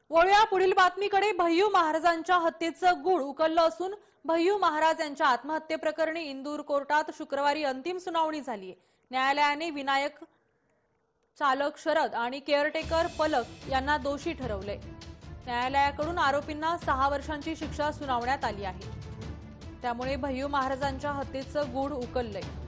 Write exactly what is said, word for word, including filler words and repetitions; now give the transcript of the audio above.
वळूया पुढील बातमीकडे। भय्यू महाराजांच्या हत्येचं गूढ उकललं असून भय्यू महाराज यांच्या आत्महत्येप्रकरणी इंदूर कोर्टात शुक्रवारी अंतिम सुनावणी झाली। न्यायालयाने विनायक चालक शरद आणि केअरटेकर पलक यांना दोषी ठरवले। न्यायालयाकडून आरोपींना सहा वर्षांची शिक्षा सुनावण्यात आली आहे। त्यामुळे भय्यू महाराजांच्या हत्येचं गूढ उकललंय।